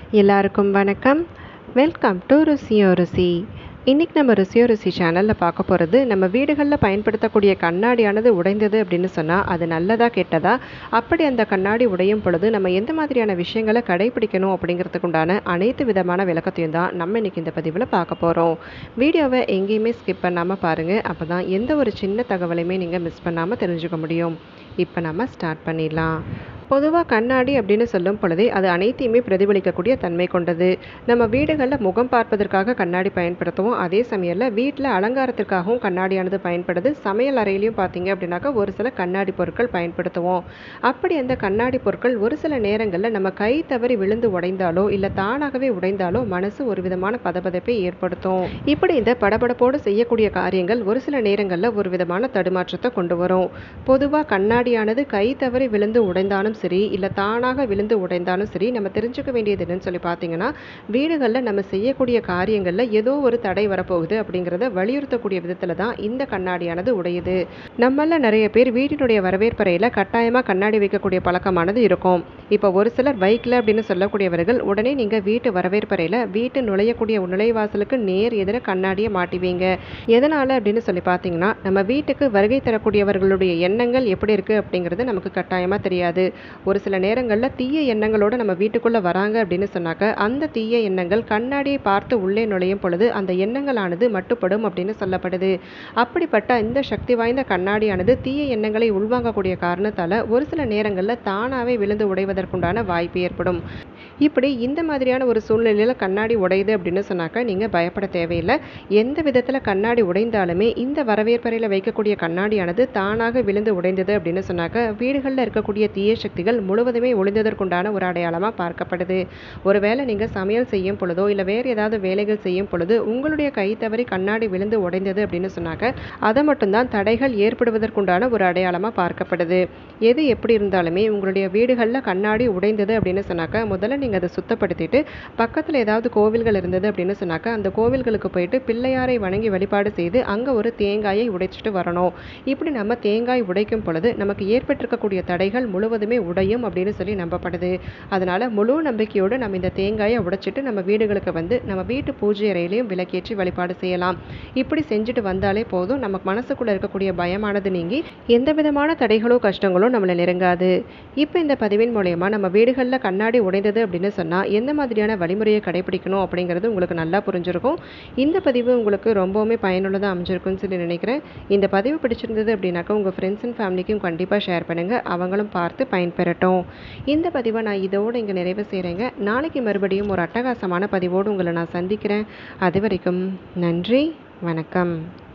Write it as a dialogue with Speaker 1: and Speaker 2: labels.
Speaker 1: எல்லாருக்கும் வணக்கம். Welcome to ருசியோ ருசி. இன்றைக்கி நம்ம ருசியோ ருசி சேனலில் பார்க்க போகிறது, நம்ம வீடுகளில் பயன்படுத்தக்கூடிய கண்ணாடியானது உடைந்தது அப்படின்னு சொன்னால் அது நல்லதா கெட்டதா, அப்படி அந்த கண்ணாடி உடையும் பொழுது நம்ம எந்த மாதிரியான விஷயங்களை கடைபிடிக்கணும் அப்படிங்கிறதுக்கு உண்டான அனைத்து விதமான விளக்கத்தையும் தான் நம்ம இன்றைக்கி இந்த பதிவில் பார்க்க போகிறோம். வீடியோவை எங்கேயுமே ஸ்கிப் பண்ணாமல் பாருங்கள், அப்போ தான் எந்த ஒரு சின்ன தகவலையுமே நீங்கள் மிஸ் பண்ணாமல் தெரிஞ்சுக்க முடியும். இப்போ நம்ம ஸ்டார்ட் பண்ணிடலாம். பொதுவாக கண்ணாடி அப்படின்னு சொல்லும் பொழுதே அது அனைத்தையுமே பிரதிபலிக்கக்கூடிய தன்மை கொண்டது. நம்ம வீடுகளில் முகம் பார்ப்பதற்காக கண்ணாடி பயன்படுத்துவோம். அதே சமயத்தில் வீட்டில் அலங்காரத்திற்காகவும் கண்ணாடியானது பயன்படுது. சமையல் அறையிலையும் பார்த்தீங்க அப்படின்னாக்கா ஒரு சில கண்ணாடி பொருட்கள் பயன்படுத்துவோம். அப்படி அந்த கண்ணாடி பொருட்கள் ஒரு சில நேரங்களில் நம்ம கை தவறி விழுந்து உடைந்தாலோ இல்லை தானாகவே உடைந்தாலோ மனசு ஒரு விதமான பதபதப்பை ஏற்படுத்தும். இப்படி இந்த படபடப்போடு செய்யக்கூடிய காரியங்கள் ஒரு சில நேரங்களில் ஒரு விதமான தடுமாற்றத்தை கொண்டு வரும். பொதுவாக கண்ணாடியானது கை தவறி விழுந்து உடைந்தாலும் சரி இல்லை தானாக விழுந்து உடைந்தாலும் சரி, நம்ம தெரிஞ்சுக்க வேண்டியது என்னன்னு சொல்லி பார்த்தீங்கன்னா, வீடுகளில் நம்ம செய்யக்கூடிய காரியங்களில் ஏதோ ஒரு தடை வரப்போகுது அப்படிங்கிறத வலியுறுத்தக்கூடிய விதத்தில் தான் இந்த கண்ணாடியானது உடையுது. நம்மள நிறைய பேர் வீட்டினுடைய வரவேற்பறையில் கட்டாயமாக கண்ணாடி வைக்கக்கூடிய பழக்கமானது இருக்கும். இப்போ ஒரு சிலர் பைக்கில் அப்படின்னு சொல்லக்கூடியவர்கள் உடனே நீங்கள் வீட்டு வரவேற்பறையில் வீட்டு நுழையக்கூடிய நுழைவாசலுக்கு நேர் எதிர கண்ணாடியை மாட்டுவீங்க. எதனால் அப்படின்னு சொல்லி பார்த்தீங்கன்னா, நம்ம வீட்டுக்கு வருகை தரக்கூடியவர்களுடைய எண்ணங்கள் எப்படி இருக்குது அப்படிங்கிறது நமக்கு கட்டாயமாக தெரியாது. ஒரு சில நேரங்களில் தீய எண்ணங்களோடு நம்ம வீட்டுக்குள்ளே வராங்க அப்படின்னு சொன்னாக்க, அந்த தீய எண்ணங்கள் கண்ணாடியை பார்த்து உள்ளே நுழையும் பொழுது அந்த எண்ணங்களானது மட்டுப்படும் அப்படின்னு சொல்லப்படுது. அப்படிப்பட்ட இந்த சக்தி வாய்ந்த கண்ணாடியானது தீய எண்ணங்களை உள்வாங்கக்கூடிய காரணத்தால் ஒரு சில நேரங்களில் தானாகவே விழுந்து உடைவதற்குண்டான வாய்ப்பு ஏற்படும். இப்படி இந்த மாதிரியான ஒரு சூழ்நிலையில் கண்ணாடி உடையுது அப்படின்னு சொன்னாக்க நீங்கள் பயப்பட தேவையில்லை. எந்த விதத்தில் கண்ணாடி உடைந்தாலுமே இந்த வரவேற்பறையில் வைக்கக்கூடிய கண்ணாடியானது தானாக விழுந்து உடைந்தது அப்படின்னு சொன்னாக்க, வீடுகளில் இருக்கக்கூடிய தீய சக்திகள் முழுவதுமே ஒளிந்ததற்குண்டான ஒரு அடையாளமாக பார்க்கப்படுது. ஒருவேளை நீங்கள் சமையல் செய்யும் பொழுதோ இல்லை வேறு ஏதாவது வேலைகள் செய்யும் பொழுது உங்களுடைய கை தவறி கண்ணாடி விழுந்து உடைந்தது அப்படின்னு சொன்னாக்க, அதை மட்டும்தான் தடைகள் ஏற்படுவதற்குண்டான ஒரு அடையாளமாக பார்க்கப்படுது. எது எப்படி இருந்தாலுமே உங்களுடைய வீடுகளில் கண்ணாடி உடைந்தது அப்படின்னு சொன்னாக்க, முதல்ல நீங்கள் அதை சுத்தப்படுத்திட்டு பக்கத்தில் ஏதாவது கோவில்கள் இருந்தது அப்படின்னு சொன்னாக்க, அந்த கோவில்களுக்கு போயிட்டு பிள்ளையாரை வணங்கி வழிபாடு செய்து அங்கே ஒரு தேங்காயை உடைச்சிட்டு வரணும். இப்படி நம்ம தேங்காய் உடைக்கும் பொழுது நமக்கு ஏற்பட்டிருக்கக்கூடிய தடைகள் முழுவதுமே உடையும் அப்படின்னு சொல்லி நம்பப்படுது. அதனால் முழு நம்பிக்கையோடு நம்ம இந்த தேங்காயை உடைச்சிட்டு நம்ம வீடுகளுக்கு வந்து நம்ம வீட்டு பூஜை அறையிலையும் விளக்கேற்றி வழிபாடு செய்யலாம். இப்படி செஞ்சுட்டு வந்தாலே போதும், நமக்கு மனசுக்குள்ளே இருக்கக்கூடிய பயமானது நீங்கி எந்த விதமான தடைகளோ கஷ்டங்களோ நம்மளை நெருங்காது. இப்போ இந்த பதிவின் மூலயமா நம்ம வீடுகளில் கண்ணாடி உடைந்தது அப்படின்னு சொன்னால் எந்த மாதிரியான வழிமுறையை கடைபிடிக்கணும் அப்படிங்கிறது உங்களுக்கு நல்லா புரிஞ்சிருக்கும். இந்த பதிவு உங்களுக்கு ரொம்பவுமே பயனுள்ளதாக அமைஞ்சிருக்குன்னு சொல்லி நினைக்கிறேன். இந்த பதிவு பிடிச்சிருந்தது அப்படின்னாக்கா உங்கள் ஃப்ரெண்ட்ஸ் அண்ட் ஃபேமிலிக்கும் கண்டிப்பாக ஷேர் பண்ணுங்கள், அவங்களும் பார்த்து பயன்பெறட்டும். இந்த பதிவை நான் இதோடு இங்கே நிறைவு செய்கிறேங்க. நாளைக்கு மறுபடியும் ஒரு அட்டகாசமான பதிவோடு உங்களை நான் சந்திக்கிறேன். அது வரைக்கும் நன்றி, வணக்கம்.